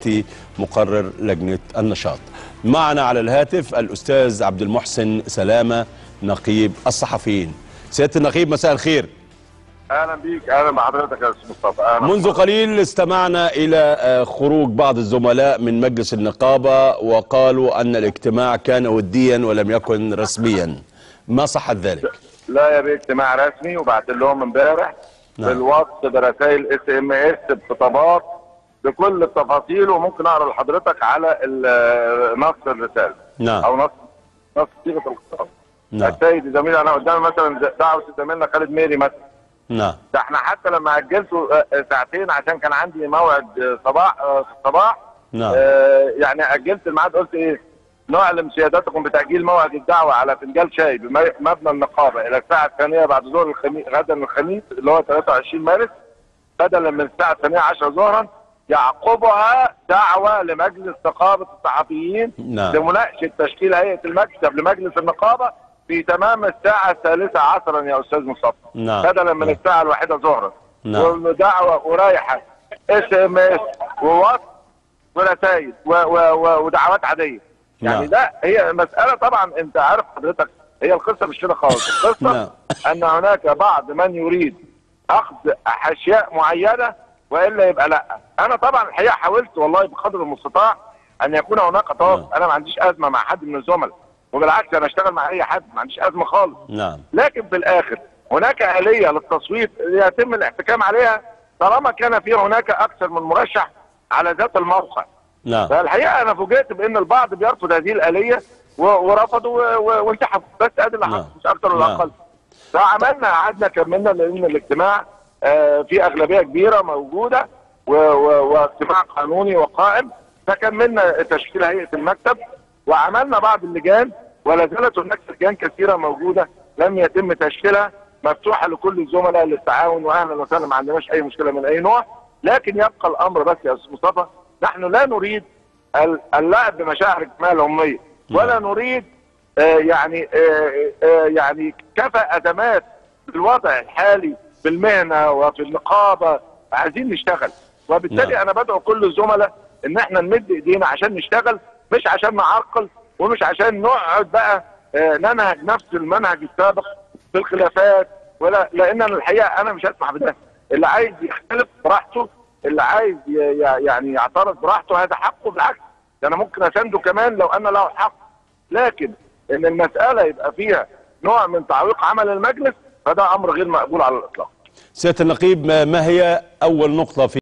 مقرر لجنة النشاط. معنا على الهاتف الأستاذ عبد المحسن سلامة نقيب الصحفيين. سيادة النقيب مساء الخير. اهلا بيك، اهلا بحضرتك يا استاذ مصطفى. منذ قليل استمعنا الى خروج بعض الزملاء من مجلس النقابة وقالوا ان الاجتماع كان وديا ولم يكن رسميا، ما صحة ذلك؟ لا يا بيه، اجتماع رسمي وبعت لهم امبارح بالواتس برسائل SMS بخطابات بكل التفاصيل، وممكن اقرا لحضرتك على نص الرساله. نعم. او نص صيغه الخطاب. نعم. السيد زميلي انا قدامي مثلا دعوه زميلنا خالد ميري مثلا. نعم. ده احنا حتى لما اجلته ساعتين عشان كان عندي موعد صباح. نعم. يعني اجلت الميعاد، قلت ايه؟ نعلم سيادتكم بتاجيل موعد الدعوه على فنجان شاي بمبنى النقابه الى الساعه الثانيه بعد ظهر الخميس، غدا الخميس اللي هو 23 مارس، بدلا من الساعه الثانيه 10 ظهرا، يعقبها دعوه لمجلس نقابه الصحفيين. نعم. لمناقشه تشكيل هيئه المكتب لمجلس النقابه في تمام الساعه 13 عصرا يا استاذ مصطفى. نعم. بدلا من الساعه 1 ظهرا. نعم. ودعوه ورايحه SMS وواتس ورسائل ودعوات عاديه. يعني نعم. ده هي مساله، طبعا انت عارف حضرتك، هي القصه مش كده خالص. القصه نعم. ان هناك بعض من يريد اخذ اشياء معينه والا يبقى لا. انا طبعا الحقيقه حاولت والله بقدر المستطاع ان يكون هناك توافق. انا ما عنديش ازمه مع حد من الزملاء، وبالعكس انا اشتغل مع اي حد، ما عنديش ازمه خالص. نعم. لكن في الاخر هناك آلية للتصويت يتم الاحتكام عليها طالما كان في هناك اكثر من مرشح على ذات الموقع. نعم. فالحقيقه انا فوجئت بان البعض بيرفض هذه الآلية ورفضوا وانسحبوا، بس ادي اللي حصل، مش اكثر ولا اقل. فعملنا، قعدنا كملنا لان الاجتماع في اغلبيه كبيره موجوده واجتماع قانوني وقائم، فكملنا تشكيل هيئه المكتب وعملنا بعض اللجان، ولا زالت هناك لجان كثيره موجوده لم يتم تشكيلها، مفتوحه لكل الزملاء للتعاون واهلا وسهلا، ما عندناش اي مشكله من اي نوع. لكن يبقى الامر بس يا استاذ مصطفى، نحن لا نريد اللعب بمشاعر الجماعه الاميه، ولا نريد يعني كفى ازمات الوضع الحالي في المهنه وفي النقابه، عايزين نشتغل. وبالتالي انا بدعو كل الزملاء ان احنا نمد ايدينا عشان نشتغل، مش عشان نعرقل ومش عشان نقعد بقى ننهج نفس المنهج السابق في الخلافات، ولا لان انا الحقيقه انا مش هسمح بده. اللي عايز يختلف براحته، اللي عايز يعني يعترض براحته، هذا حقه. بالعكس ده انا ممكن اسنده كمان لو انا له حق، لكن ان المساله يبقى فيها نوع من تعويق عمل المجلس فده امر غير مقبول على الاطلاق. سيادة النقيب، ما هي اول نقطة في